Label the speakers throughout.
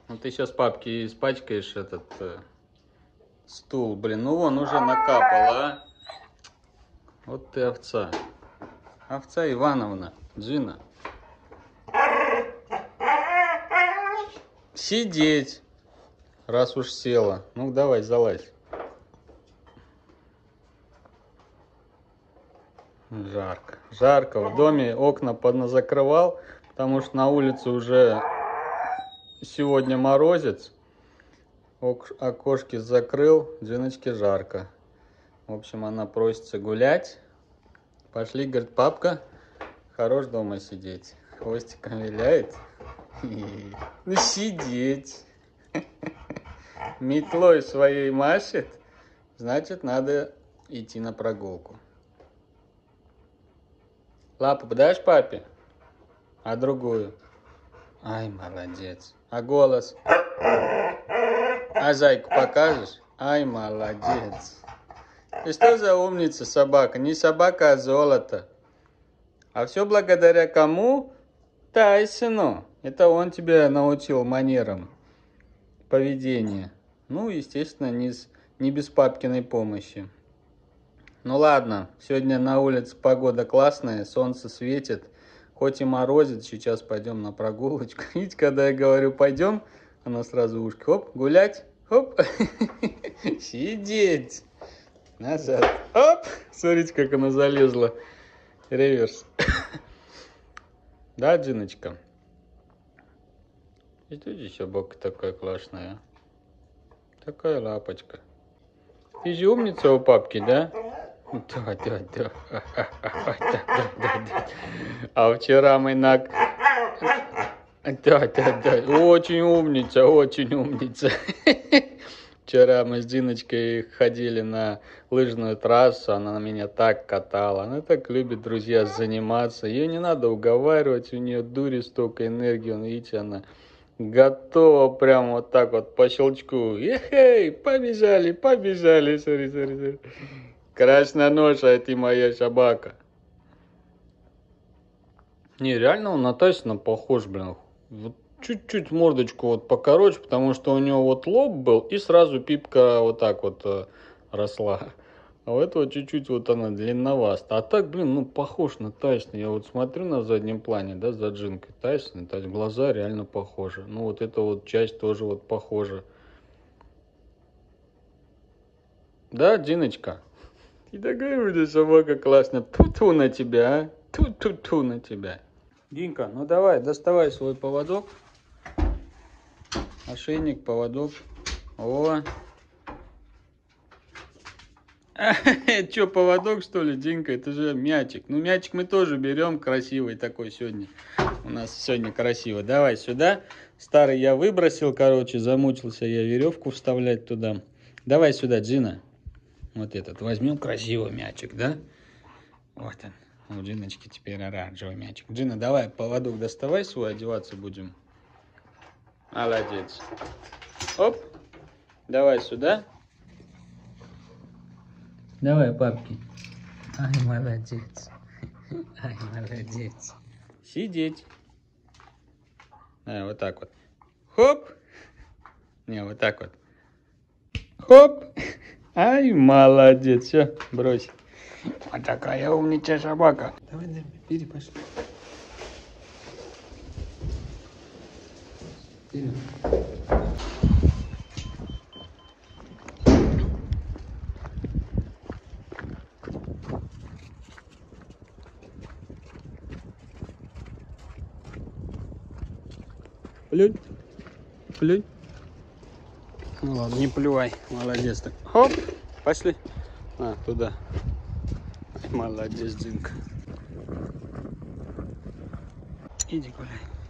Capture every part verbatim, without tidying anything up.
Speaker 1: Ну ты сейчас папки испачкаешь этот э, стул, блин. Ну вон уже накапало, а. Вот ты овца. Овца Ивановна, Джина. Сидеть, раз уж села. Ну давай, залазь. Жарко. Жарко. В доме окна подназакрывал, потому что на улице уже сегодня морозец. Окошки закрыл, Джиночке жарко. В общем, она просится гулять. Пошли, говорит, папка, хорош дома сидеть. Хвостиком виляет. Ну, сидеть. Метлой своей машет. Значит, надо идти на прогулку. Лапу подашь папе? А другую? Ай, молодец. А голос? А зайку покажешь? Ай, молодец. И что за умница собака? Не собака, а золото. А все благодаря кому? Тайсону. Это он тебя научил манерам поведения. Ну, естественно, не, с, не без папкиной помощи. Ну ладно, сегодня на улице погода классная, солнце светит. Хоть и морозит, сейчас пойдем на прогулочку. Видите, когда я говорю пойдем, она сразу ушки. Хоп, гулять. Хоп. Сидеть. Назад. Оп. Смотрите, как она залезла. Реверс. Да, Джиночка? Видите, собака такая классная. Такая лапочка. Ты же умница у папки, да? Да, да, да. Да, да, да, да. А вчера мы на... Да, да, да. Очень умница, очень умница. Вчера мы с Диночкой ходили на лыжную трассу, она на меня так катала. Она так любит, друзья, заниматься. Ее не надо уговаривать, у нее дури столько энергии. Вон, видите, она готова прямо вот так вот по щелчку. Ехей, побежали, побежали. Смотри, смотри, смотри. Красноносая ты моя собака. Не, реально он на Тайсона похож, блин. Вот чуть-чуть мордочку вот покороче, потому что у него вот лоб был, и сразу пипка вот так вот э, росла. А у этого чуть-чуть вот она длинноваста. А так, блин, ну похож на Тайсона. Я вот смотрю на заднем плане, да, за Джинкой Тайсона, то есть глаза реально похожи. Ну вот эта вот часть тоже вот похожа. Да, Джиночка? И такая у тебя собака классная. Ту-ту на тебя, а? Ту-ту-ту на тебя. Динка, ну давай, доставай свой поводок. Ошейник, поводок. О. Че, поводок, что ли, Динка? Это же мячик. Ну, мячик мы тоже берем. Красивый такой сегодня. У нас сегодня красиво. Давай сюда. Старый я выбросил, короче, замучился я веревку вставлять туда. Давай сюда, Джина. Вот этот. Возьмем красивый мячик, да? Вот он. У Джиночки теперь оранжевый мячик. Джина, давай поводок доставай свой, одеваться будем. Молодец. Оп. Давай сюда. Давай, папки. Ай, молодец. Ай, молодец. Сидеть. А, вот так вот. Хоп. Не, вот так вот. Хоп. Ай, молодец. Все, брось. Вот такая умничая собака. Давай, давай, бери, пошли. Вперед. Плюнь. Плюнь. Ну ладно, не плювай. Молодец ты. Хоп. Пошли. А, туда. Ай, молодец, Динка. Иди гуляй.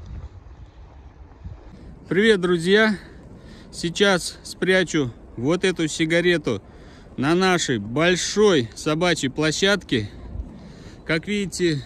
Speaker 1: Привет, друзья. Сейчас спрячу вот эту сигарету на нашей большой собачьей площадке. Как видите,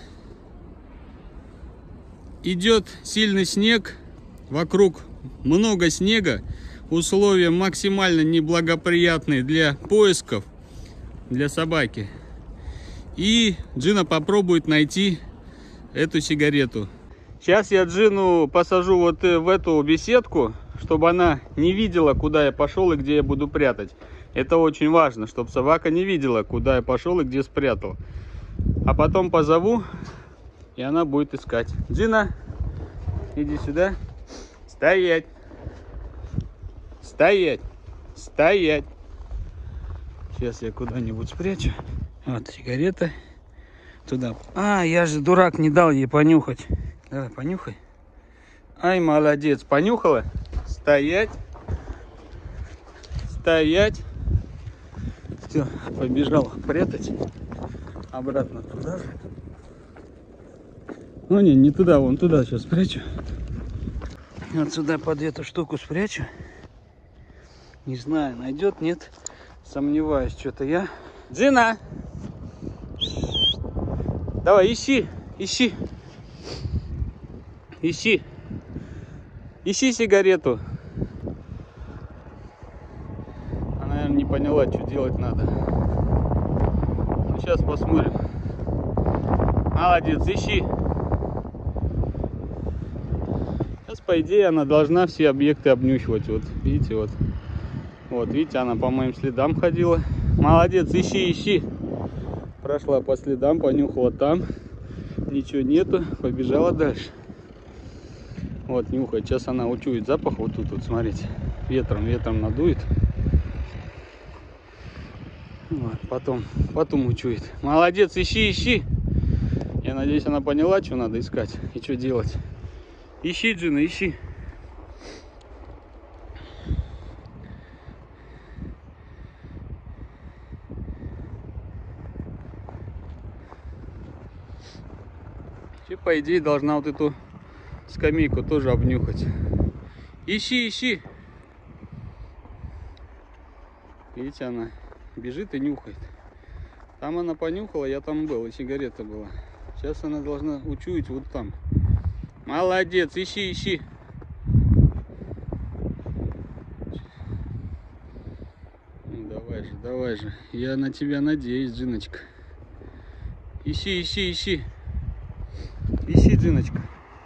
Speaker 1: идет сильный снег. Вокруг много снега. Условия максимально неблагоприятные для поисков для собаки. И Джина попробует найти эту сигарету. Сейчас я Джину посажу вот в эту беседку, чтобы она не видела, куда я пошел и где я буду прятать. Это очень важно, чтобы собака не видела, куда я пошел и где спрятал. А потом позову, и она будет искать. Джина, иди сюда. Стоять. Стоять. Стоять. Сейчас я куда-нибудь спрячу. Вот сигарета. Туда. А, я же дурак, не дал ей понюхать. Давай, понюхай. Ай, молодец. Понюхала? Стоять. Стоять. Все, побежал прятать. Обратно туда же. Ну не, не туда, вон туда сейчас спрячу. Вот сюда под эту штуку спрячу. Не знаю, найдет, нет. Сомневаюсь, что-то я. Джина! Давай, ищи, ищи. Ищи. Ищи сигарету. Она, наверное, не поняла, что делать надо. Ну, сейчас посмотрим. Молодец, ищи. Сейчас, по идее, она должна все объекты обнюхивать. Вот, видите, вот. Вот, видите, она по моим следам ходила. Молодец, ищи, ищи. Прошла по следам, понюхала там. Ничего нету, побежала дальше. Вот, нюхает. Сейчас она учует запах. Вот тут, вот, смотрите. Ветром, ветром надует. Вот, потом, потом учует. Молодец, ищи, ищи. Я надеюсь, она поняла, что надо искать и что делать. Ищи, Джина, ищи. И, по идее, должна вот эту скамейку тоже обнюхать. Ищи, ищи. Видите, она бежит и нюхает. Там она понюхала, я там был, и сигарета была. Сейчас она должна учуять вот там. Молодец, ищи, ищи. Ну, давай же, давай же. Я на тебя надеюсь, Джиночка. Ищи, ищи, ищи. Ищи, Джиночка.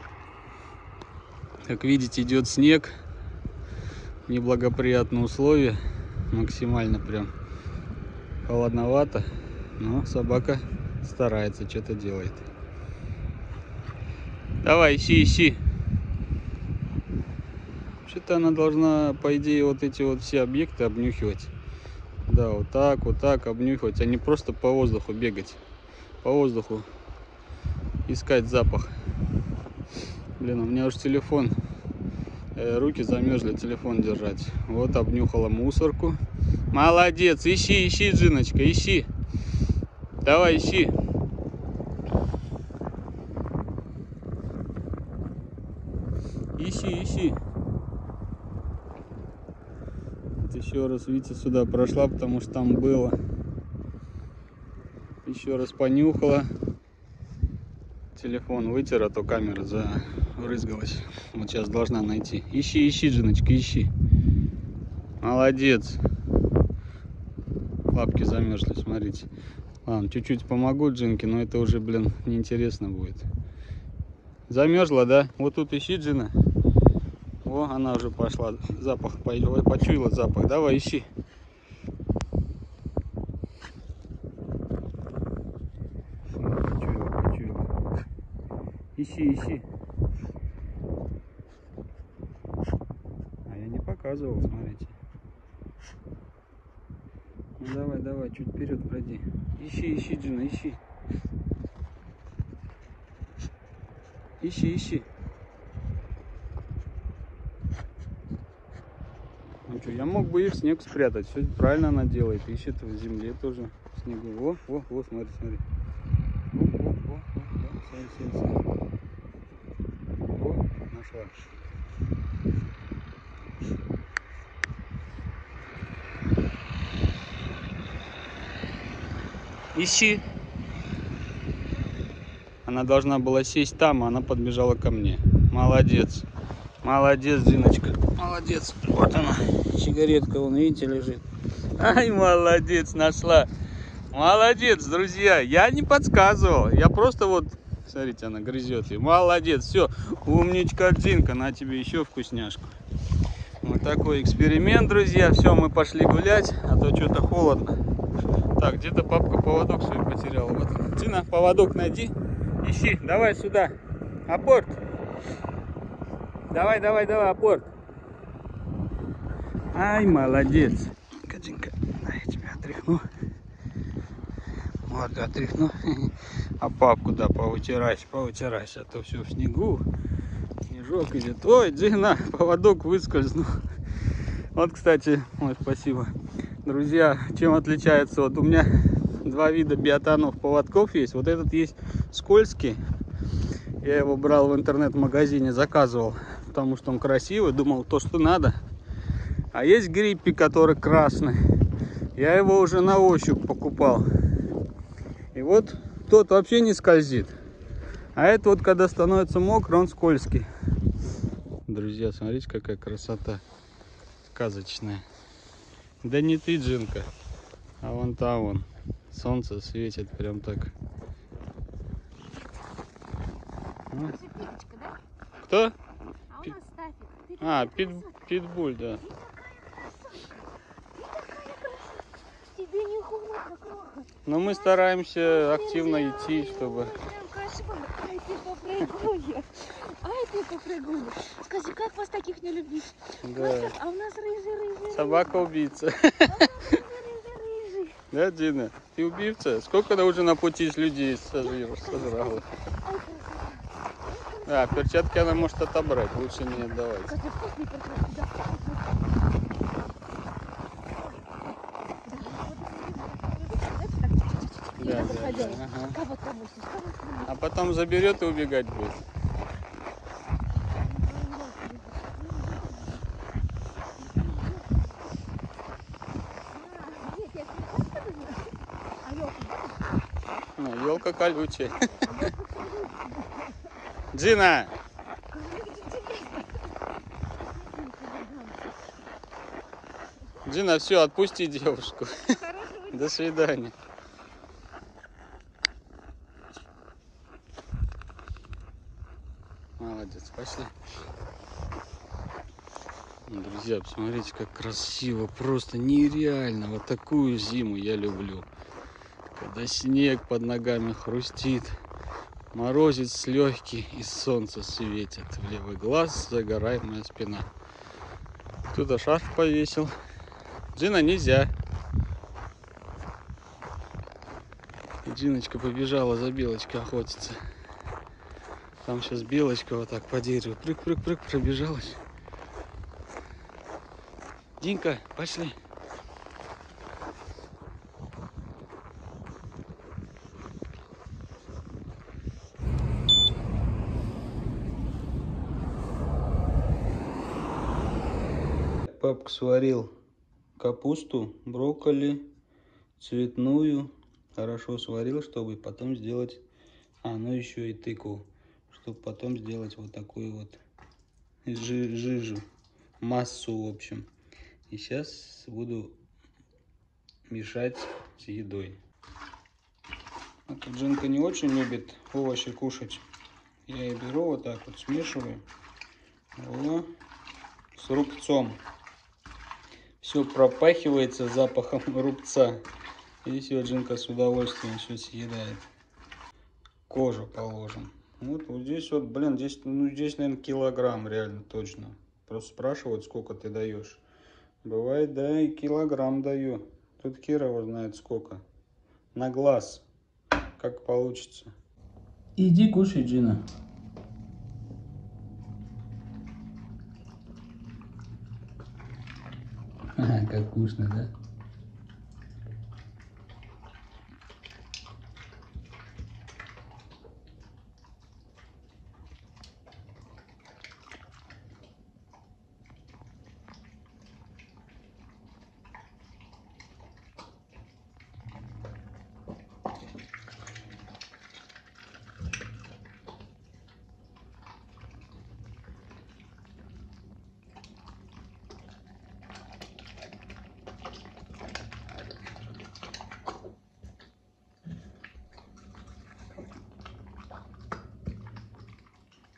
Speaker 1: Как видите, идет снег. Неблагоприятные условия. Максимально прям холодновато. Но собака старается, что-то делает. Давай, ищи, ищи. Вообще-то она должна, по идее, вот эти вот все объекты обнюхивать. Да, вот так, вот так обнюхивать, а не просто по воздуху бегать. По воздуху искать запах. Блин, у меня уже телефон, э, руки замерзли телефон держать. Вот обнюхала мусорку. Молодец, ищи, ищи, Джиночка, ищи. Давай, ищи. Ищи, ищи. Вот еще раз, видите, сюда прошла, потому что там было. Еще раз понюхала. Телефон вытер, а то камера забрызгалась. Вот сейчас должна найти. Ищи, ищи, Джиночка, ищи. Молодец. Лапки замерзли, смотрите. Ладно, чуть-чуть помогу Джинке, но это уже, блин, неинтересно будет. Замерзла, да? Вот тут ищи, Джина. О, она уже пошла. Запах, почуяла запах. Давай, ищи. Почуяла, почуяла. Ищи, ищи. А я не показывал, смотрите. Ну давай, давай, чуть вперед пройди. Ищи, ищи, Джина, ищи. Ищи, ищи. Ну что, я мог бы и в снег спрятать. Все правильно она делает. Ищет в земле тоже в снегу. О, о, о, смотри, смотри. О, о, о, о, смотри, смотри, смотри. О, нашла. Ищи. Она должна была сесть там, а она подбежала ко мне. Молодец. Молодец, Диночка. Молодец. Вот она. Сигаретка, вон, видите, лежит. Ай, молодец, нашла. Молодец, друзья. Я не подсказывал. Я просто вот... Смотрите, она грызет. И молодец. Все. Умничка, Джинка. На тебе еще вкусняшку. Вот такой эксперимент, друзья. Все, мы пошли гулять, а то что-то холодно. Так, где-то папка поводок свой потерял. Вот. Тина, поводок найди. Ищи. Давай сюда. Апорт. Давай, давай, давай, апорт. Ай, молодец. Катенька, я тебя отряхну. Вот, отряхну. А папку, да, повытирайся, повытирайся. А то все в снегу. Снежок идет. Ой, Джина, поводок выскользнул. Вот, кстати, ой, спасибо. Друзья, чем отличается? Вот у меня два вида биотонов поводков есть. Вот этот есть скользкий. Я его брал в интернет-магазине, заказывал, потому что он красивый. Думал, то, что надо. А есть гриппи, который красный. Я его уже на ощупь покупал. И вот тот вообще не скользит. А это вот, когда становится мокро, он скользкий. Друзья, смотрите, какая красота. Сказочная. Да не ты, Джинка, а вон там вон. Солнце светит прям так. Ну.
Speaker 2: Пипочка, да?
Speaker 1: Кто?
Speaker 2: А у нас Стафик. Ты
Speaker 1: А, пит,
Speaker 2: красотка.
Speaker 1: питбуль, да.
Speaker 2: Ты такая красотка. Ты такая красотка. Тебе не холодно, кроха.
Speaker 1: Но мы стараемся активно идти, чтобы...
Speaker 2: Прям кошмар. Ай, ты попрыгуешь. Ай, ты попрыгуешь. Скажи, как вас таких не любить?
Speaker 1: Да.
Speaker 2: А у нас рыжий-рыжий.
Speaker 1: Собака-убийца.
Speaker 2: Рыжий-рыжий.
Speaker 1: Да, Дина? Ты убивца? Сколько она уже на пути с людей сожрала? А, перчатки она может отобрать, лучше не отдавать.
Speaker 2: Скажи, вкусный перчатки, да?
Speaker 1: Да, да, да. Ага.
Speaker 2: Кого промысишь, кого промысишь.
Speaker 1: А потом заберет и убегать будет. Елка колючая. Джина! Джина, все, отпусти девушку. До свидания. Молодец, пошли. Друзья, посмотрите, как красиво, просто нереально. Вот такую зиму я люблю. Когда снег под ногами хрустит, морозец легкий и солнце светит. В левый глаз загорает моя спина. Кто-то шарф повесил. Джина, нельзя. Джиночка побежала за белочкой охотиться. Там сейчас белочка вот так по дереву. Прыг-прыг-прыг пробежалась. Динка, пошли. Папка сварил капусту, брокколи, цветную. Хорошо сварил, чтобы потом сделать... А, ну еще и тыкву. Чтобы потом сделать вот такую вот жи жижу. Массу, в общем. И сейчас буду мешать с едой. А то Джинка не очень любит овощи кушать. Я и беру вот так вот, смешиваю. О, с рубцом. Все пропахивается запахом рубца. И все, Джинка с удовольствием все съедает. Кожу положим. Вот, вот здесь вот, блин, здесь, ну, здесь, наверное, килограмм реально точно. Просто спрашивают, сколько ты даешь. Бывает, да, и килограмм даю. Тут Кира его знает сколько. На глаз. Как получится. Иди кушай, Джина. Как вкусно, да?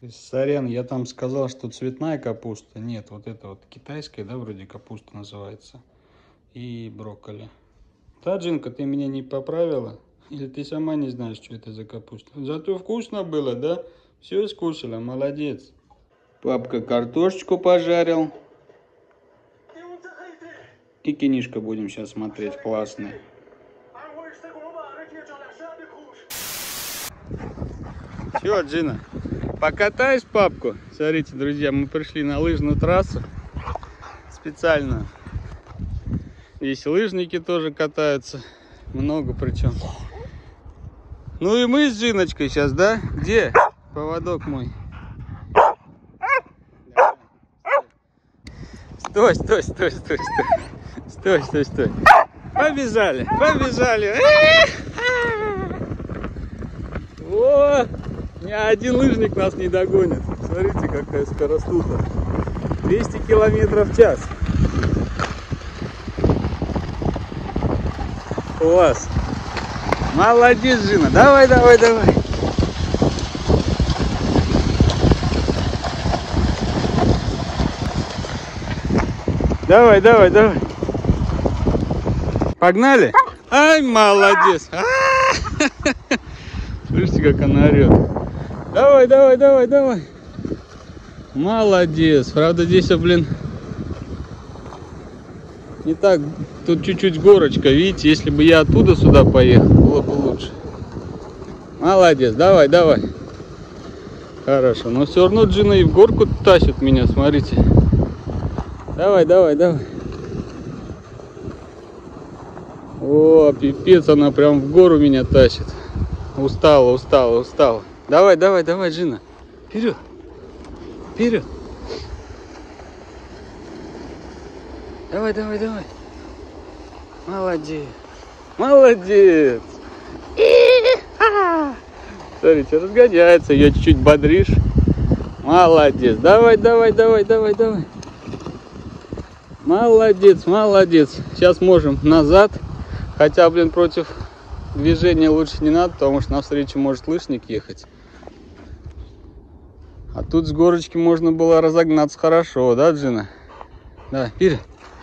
Speaker 1: То есть, сорян, я там сказал, что цветная капуста. Нет, вот это вот китайская, да, вроде капуста называется. И брокколи. Да, Джинка, ты меня не поправила? Или ты сама не знаешь, что это за капуста? Зато вкусно было, да? Все скушала, молодец. Папка картошечку пожарил. И кинишко будем сейчас смотреть, классный. Чего, Джина? Покатаешь папку? Смотрите, друзья, мы пришли на лыжную трассу. Специально. Здесь лыжники тоже катаются. Много причем. Ну и мы с Джиночкой сейчас, да? Где поводок мой? Стой, стой, стой, стой, стой. Стой, стой, стой. Побежали, побежали. О, ни один лыжник нас не догонит. Смотрите, какая скоростуха. двести километров в час. Класс. Молодец, Жина. Давай, давай, давай. Давай, давай, давай. Погнали? Ай, молодец. Слышите, как она орет. Давай, давай, давай, давай. Молодец. Правда, здесь, блин, не так. Тут чуть-чуть горочка. Видите, если бы я оттуда сюда поехал, было бы лучше. Молодец. Давай, давай. Хорошо. Но все равно Джина и в горку тащит меня, смотрите. Давай, давай, давай. О, пипец, она прям в гору меня тащит. Устала, устала, устала. Давай, давай, давай, Джина. Вперед. Вперед. Давай, давай, давай. Молодец. Молодец. Смотрите, разгоняется. Ее чуть-чуть бодришь. Молодец. Давай, давай, давай, давай, давай. Молодец, молодец. Сейчас можем назад. Хотя, блин, против движения лучше не надо, потому что навстречу может лыжник ехать. А тут с горочки можно было разогнаться хорошо, да, Джина? Да, вперед.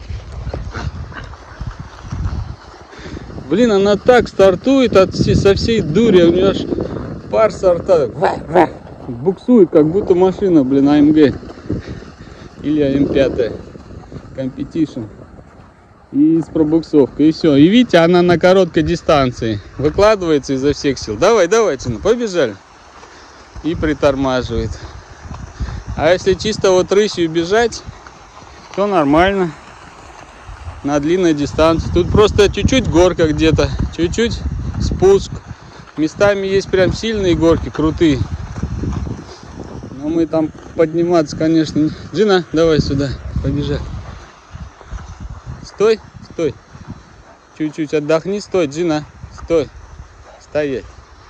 Speaker 1: Блин, она так стартует от всей, со всей дури, у нее аж пар сорта. Буксует, как будто машина, блин, а эм гэ. Или а эм пять. Competition. И с пробуксовкой, и все. И видите, она на короткой дистанции выкладывается изо всех сил. Давай, давай, Тина, побежали. И притормаживает. А если чисто вот рысью бежать, то нормально. На длинной дистанции. Тут просто чуть-чуть горка где-то, чуть-чуть спуск. Местами есть прям сильные горки, крутые. Но мы там подниматься, конечно. Джина, давай сюда, побежали. Стой, стой. Чуть-чуть отдохни. Стой, Джина. Стой. Стоять.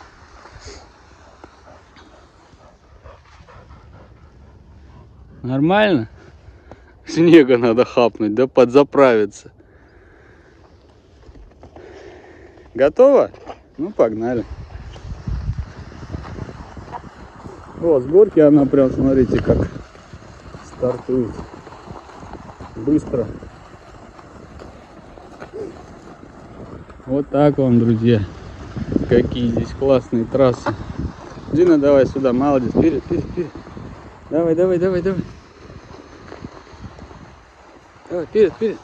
Speaker 1: Нормально? Снега надо хапнуть, да подзаправиться. Готово? Ну, погнали. Вот, с горки она прям, смотрите, как стартует. Быстро. Вот так вам, друзья. Какие здесь классные трассы. Джина, давай сюда, молодец. Вперед, вперед, вперед. Давай, давай, давай, давай. Давай, вперед, вперед.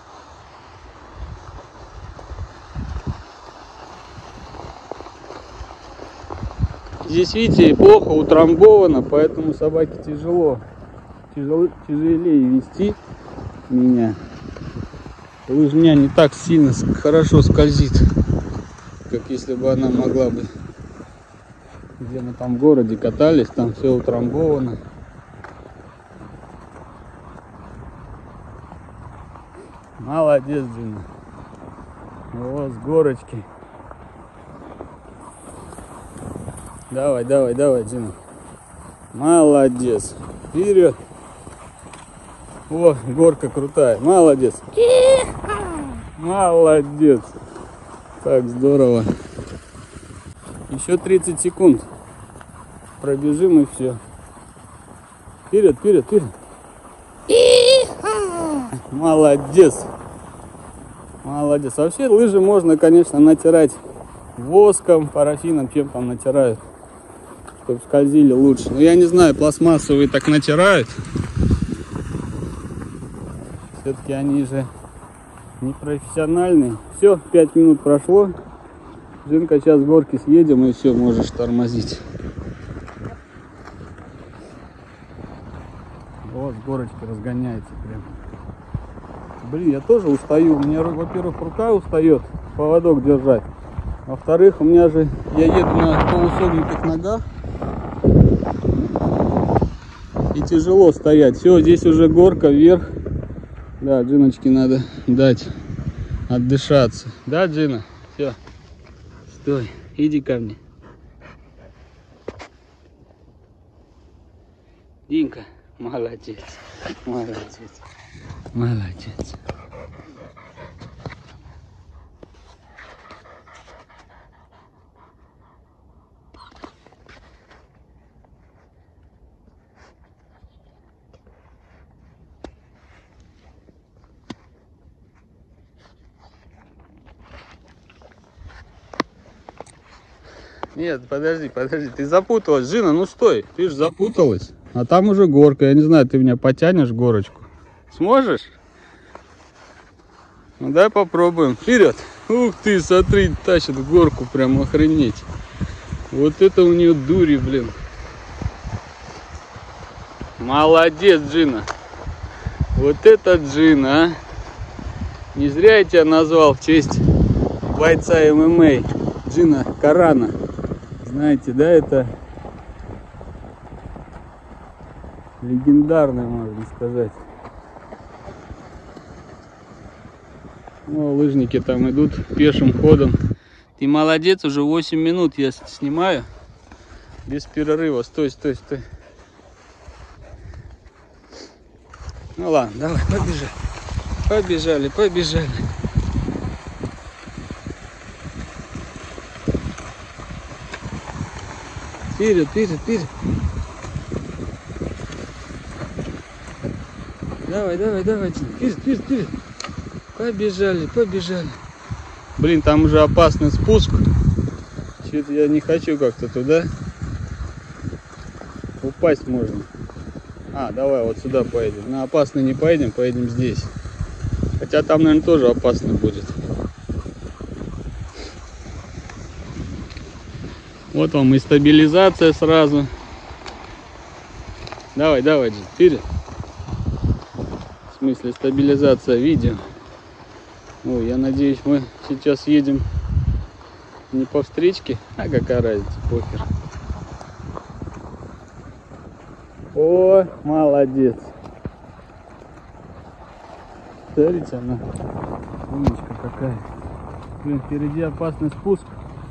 Speaker 1: Здесь, видите, плохо утрамбовано, поэтому собаке тяжело. Тяжело, тяжелее вести меня. Лыжня не так сильно хорошо скользит, как если бы она могла бы. Где мы там в городе катались, там все утрамбовано. Молодец, Джина. Вот с горочки. Давай, давай, давай, Джина. Молодец. Вперед. О, горка крутая. Молодец. Молодец. Так здорово. Еще тридцать секунд. Пробежим и все. Вперед, вперед, вперед. Молодец. Молодец. Вообще лыжи можно, конечно, натирать воском, парафином, чем там натирают, чтобы скользили лучше. Но я не знаю, пластмассовые так натирают. Все-таки они же не профессиональные. Все, пять минут прошло. Жинка, сейчас с горки съедем и все, можешь тормозить. Вот с горочки разгоняется прям. Блин, я тоже устаю. У меня, во-первых, рука устает поводок держать. Во-вторых, у меня же, я еду на полусогнутых ногах. И тяжело стоять. Все, здесь уже горка вверх. Да, Джиночке надо дать отдышаться. Да, Джина? Все. Стой, иди ко мне. Динка, молодец. Молодец. Молодец. Нет, подожди, подожди, ты запуталась, Джина, ну стой, ты же запуталась. А там уже горка, я не знаю, ты меня потянешь горочку? Сможешь? Ну дай попробуем. Вперед! Ух ты, смотри, тащит горку, прям охренеть. Вот это у нее дури, блин. Молодец, Джина. Вот это Джина, а. Не зря я тебя назвал в честь бойца эм эм а Джина Карана. Знаете, да, это легендарный, можно сказать. Ну, лыжники там идут пешим ходом. Ты молодец, уже восемь минут я снимаю без перерыва. Стой, стой, стой. Ну ладно, давай, побежали. Побежали, побежали. Вперед, вперед, вперед. Давай, давай, давай. Вперед, вперед, вперед. Побежали, побежали. Блин, там уже опасный спуск. Что-то я не хочу как-то туда. Упасть можно. А, давай вот сюда поедем. На опасный не поедем, поедем здесь. Хотя там, наверное, тоже опасно будет. Вот вам и стабилизация сразу. Давай, давай, Джин, вперед. В смысле стабилизация видео. Ой, я надеюсь, мы сейчас едем не по встречке. А какая разница, похер. О, молодец. Смотрите, она умничка какая. Блин, впереди опасный спуск.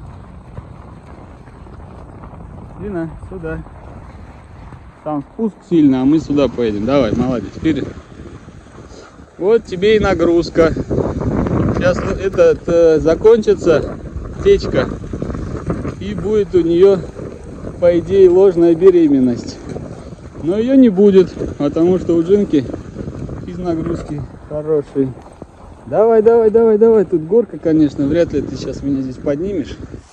Speaker 1: Дина, сюда. Там спуск сильно, а мы сюда поедем. Давай, молодец, вперед. Вот тебе и нагрузка. Сейчас этот э, закончится течка. И будет у нее, по идее, ложная беременность. Но ее не будет, потому что у Джинки из нагрузки хороший. Давай, давай, давай, давай. Тут горка, конечно. Вряд ли ты сейчас меня здесь поднимешь.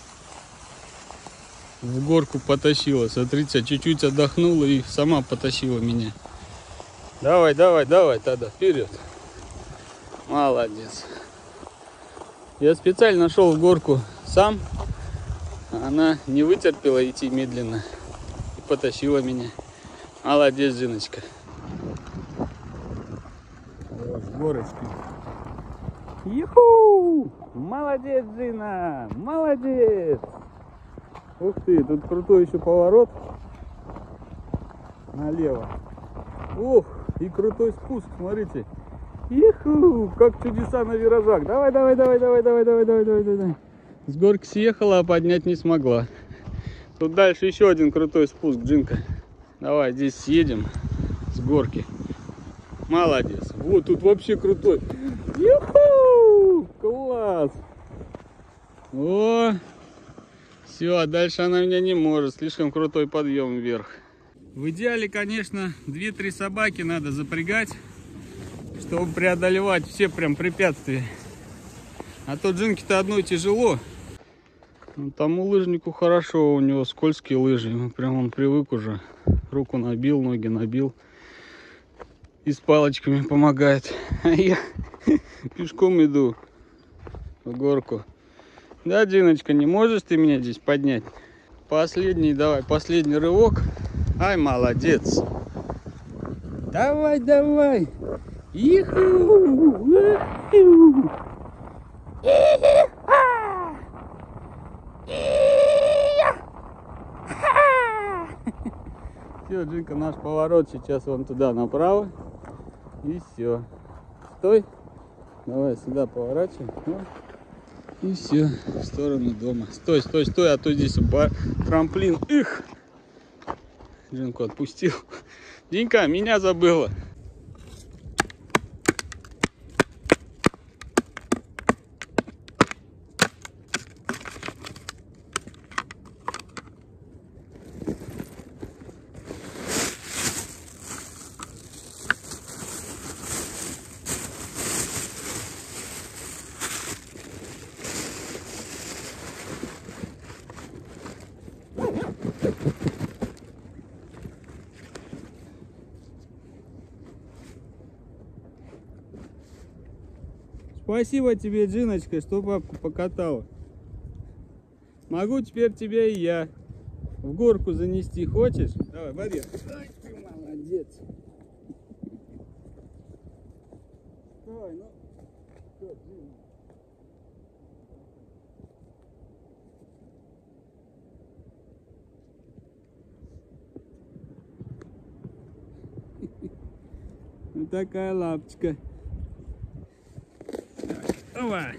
Speaker 1: В горку потащила. Смотрите, чуть-чуть отдохнула и сама потащила меня. Давай, давай, давай тогда, вперед. Молодец. Я специально шел в горку сам. Она не вытерпела идти медленно и потащила меня. Молодец, Джиночка. Вот, с горочки. Юху! Молодец, Джина! Молодец! Ух ты, тут крутой еще поворот налево. Ух, и крутой спуск, смотрите. Иху, как чудеса на виражах. Давай, давай, давай, давай, давай, давай, давай, давай, давай. С горки съехала, а поднять не смогла. Тут дальше еще один крутой спуск, Джинка. Давай, здесь съедем с горки. Молодец. Вот тут вообще крутой. Юху! Класс! О! Все, а дальше она меня не может. Слишком крутой подъем вверх. В идеале, конечно, две-три собаки надо запрягать, чтобы преодолевать все прям препятствия. А то Джинке-то одной тяжело. Ну, тому лыжнику хорошо, у него скользкие лыжи. Ему прям он привык уже. Руку набил, ноги набил. И с палочками помогает. А я пешком иду в горку. Да, Диночка, не можешь ты меня здесь поднять? Последний, давай, последний рывок. Ай, молодец. Давай, давай. Иху. Все, Джинка, наш поворот. Сейчас вон туда направо. И все. Стой. Давай сюда поворачивай. И все, в сторону дома. Стой, стой, стой, а то здесь бар... трамплин. Их! Джинку отпустил. Динка, меня забыла. Спасибо тебе, Джиночка, что бабку покатала. Могу теперь тебя и я в горку занести. Хочешь? Давай, борец. Ай, ты молодец. Давай, ну. Что, Джин? Вот такая лапочка. Давай.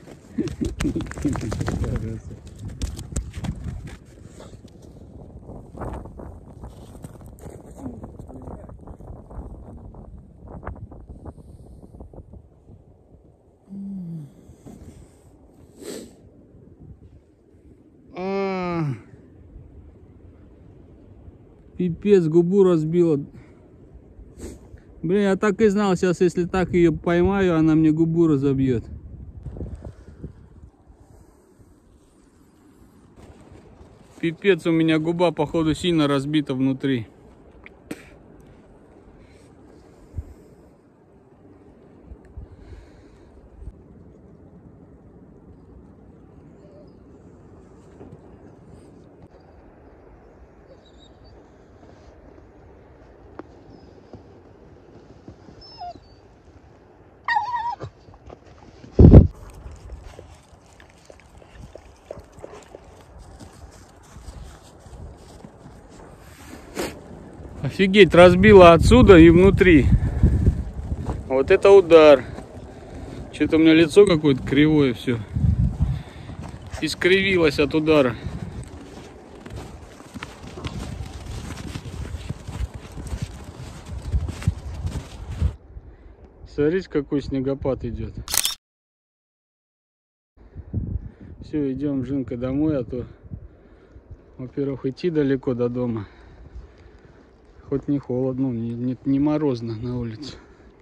Speaker 1: А, пипец, губу разбила. Блин, я так и знал, сейчас если так ее поймаю, она мне губу разобьет. Пипец, у меня губа, походу, сильно разбита внутри. Офигеть, разбила отсюда и внутри. Вот это удар. Что-то у меня лицо какое-то кривое все. Искривилось от удара. Смотрите, какой снегопад идет. Все, идем, Жинка, домой, а то, во-первых, идти далеко до дома. Хоть не холодно, не, не, не морозно на улице.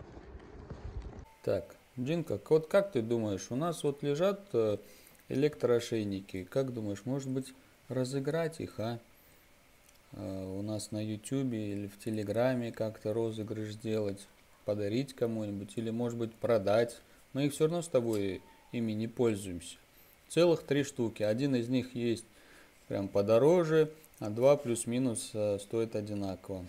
Speaker 1: Так, Джинка, вот как ты думаешь, у нас вот лежат электроошейники. Как думаешь, может быть, разыграть их, а? У нас на ютубе или в телеграме как-то розыгрыш сделать, подарить кому-нибудь, или, может быть, продать. Мы их все равно с тобой ими не пользуемся. Целых три штуки. Один из них есть прям подороже, а два плюс-минус стоят одинаково.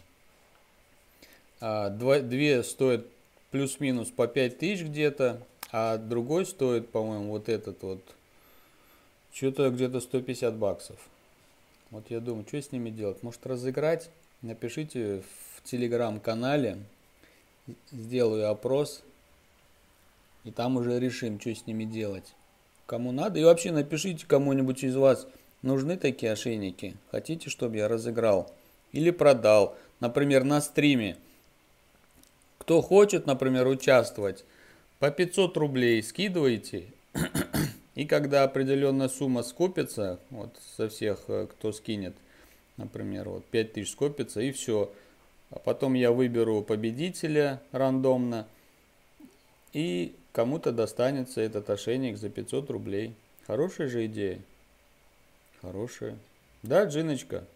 Speaker 1: А два, две стоят плюс-минус по пять тысяч где-то, а другой стоит, по-моему, вот этот вот, что-то где-то сто пятьдесят баксов. Вот я думаю, что с ними делать? Может, разыграть? Напишите в телеграм-канале, сделаю опрос, и там уже решим, что с ними делать. Кому надо. И вообще напишите, кому-нибудь из вас нужны такие ошейники. Хотите, чтобы я разыграл или продал, например, на стриме. Кто хочет, например, участвовать, по пятьсот рублей скидывайте. И когда определенная сумма скопится, вот со всех, кто скинет, например, вот пять тысяч скопится, и все. А потом я выберу победителя рандомно. И кому-то достанется этот ошейник за пятьсот рублей. Хорошая же идея. Хорошая. Да, Джиночка?